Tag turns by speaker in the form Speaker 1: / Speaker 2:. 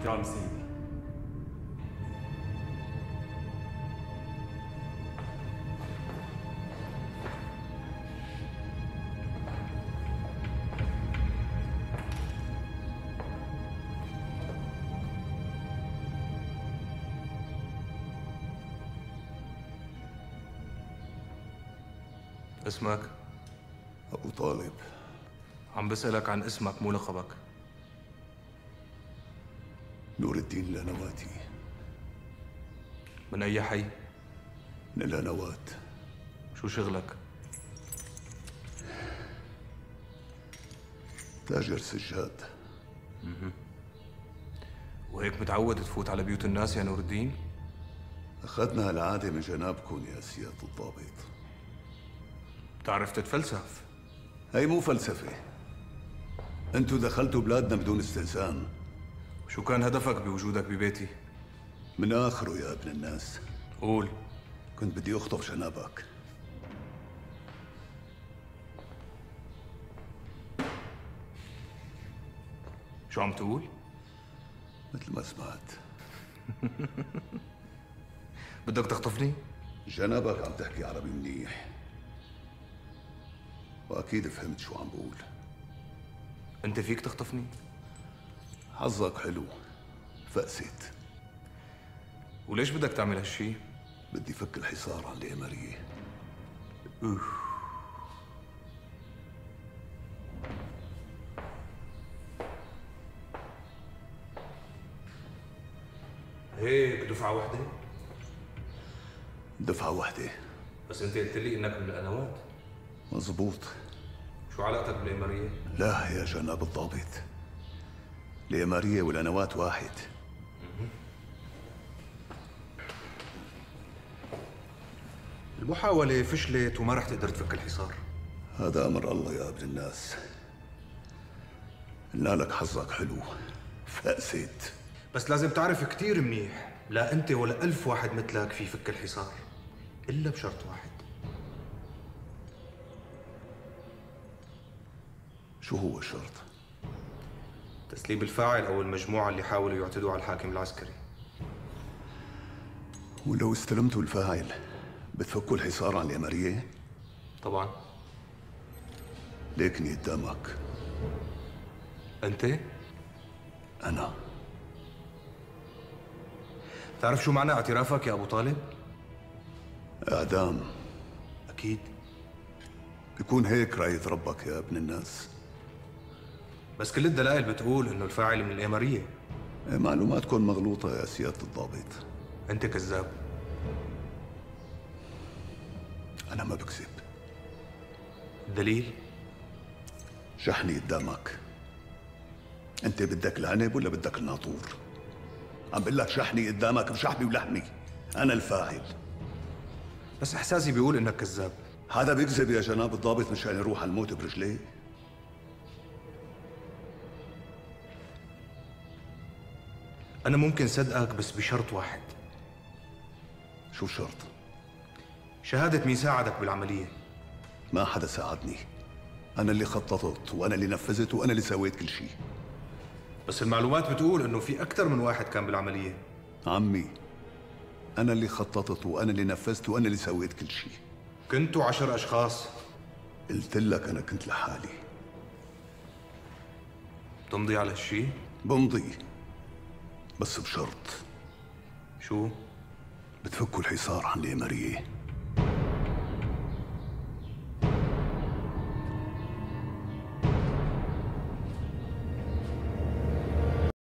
Speaker 1: يا عم سيدي.
Speaker 2: اسمك؟
Speaker 3: أبو طالب.
Speaker 2: عم بسألك عن اسمك مو لقبك.
Speaker 3: نور الدين لانواتي.
Speaker 2: من أي حي؟
Speaker 3: من اللانوات.
Speaker 2: شو شغلك؟
Speaker 3: تاجر سجاد.
Speaker 2: وهيك متعود تفوت على بيوت الناس يا نور الدين؟
Speaker 3: أخذنا هالعادة من جنابكم يا سيادة الضابط.
Speaker 2: بتعرف تتفلسف؟
Speaker 3: هي مو فلسفة. أنتوا دخلتوا بلادنا بدون استئذان.
Speaker 2: شو كان هدفك بوجودك ببيتي؟
Speaker 3: من آخره يا ابن الناس.
Speaker 2: قول.
Speaker 3: كنت بدي أخطف جنابك.
Speaker 2: شو عم تقول؟
Speaker 3: مثل ما سمعت.
Speaker 2: بدك تخطفني؟
Speaker 3: جنابك عم تحكي عربي منيح، وأكيد فهمت شو عم بقول.
Speaker 2: أنت فيك تخطفني؟
Speaker 3: حظك حلو، فقست.
Speaker 2: وليش بدك تعمل هالشي؟
Speaker 3: بدي فك الحصار عن الإمارية.
Speaker 2: هيك دفعة وحدة؟
Speaker 3: دفعة واحدة.
Speaker 2: بس أنت قلت لي إنك من القنوات.
Speaker 3: مزبوط.
Speaker 2: شو علاقتك بالإمارية؟
Speaker 3: لا يا جناب الضابط، الإمارية والقنوات واحد.
Speaker 2: المحاولة فشلت وما رح تقدر تفك الحصار.
Speaker 3: هذا أمر الله يا ابن الناس. قلنا لك حظك حلو، فقست.
Speaker 2: بس لازم تعرف كتير منيح، لا أنت ولا 1000 واحد مثلك في فك الحصار، إلا بشرط واحد.
Speaker 3: شو هو الشرط؟
Speaker 2: تسليم الفاعل أو المجموعة اللي حاولوا يعتدوا على الحاكم العسكري.
Speaker 3: ولو استلمتوا الفاعل بتفكوا الحصار عن الإمارية؟
Speaker 2: طبعا.
Speaker 3: ليكني قدامك.
Speaker 2: أنت؟
Speaker 3: أنا.
Speaker 2: تعرف شو معنى اعترافك يا أبو طالب؟
Speaker 3: إعدام.
Speaker 2: أكيد.
Speaker 3: بيكون هيك راية ربك يا ابن الناس.
Speaker 2: بس كل الدلائل بتقول إنه الفاعل من الإمارية.
Speaker 3: معلوماتكم مغلوطة يا سيادة الضابط.
Speaker 2: أنت كذاب.
Speaker 3: أنا ما بكذب.
Speaker 2: الدليل؟
Speaker 3: شحني قدامك. أنت بدك العنب ولا بدك الناطور؟ عم بقول لك شحني قدامك بشحمي ولحمي. أنا الفاعل.
Speaker 2: بس إحساسي بيقول إنك كذاب.
Speaker 3: هذا بيكذب يا جناب الضابط مشان يروح على الموت برجليه؟
Speaker 2: أنا ممكن صدقك بس بشرط واحد.
Speaker 3: شو الشرط؟
Speaker 2: شهادة مين ساعدك بالعملية.
Speaker 3: ما حدا ساعدني. أنا اللي خططت وأنا اللي نفذت وأنا اللي سويت كل شيء.
Speaker 2: بس المعلومات بتقول إنه في أكثر من واحد كان بالعملية.
Speaker 3: عمي، أنا اللي خططت وأنا اللي نفذت وأنا اللي سويت كل شيء.
Speaker 2: كنتوا 10 أشخاص.
Speaker 3: قلت لك أنا كنت لحالي.
Speaker 2: تمضي على هالشي؟
Speaker 3: بمضي، بس بشرط.
Speaker 2: شو؟
Speaker 3: بتفكوا الحصار عن الإمارية.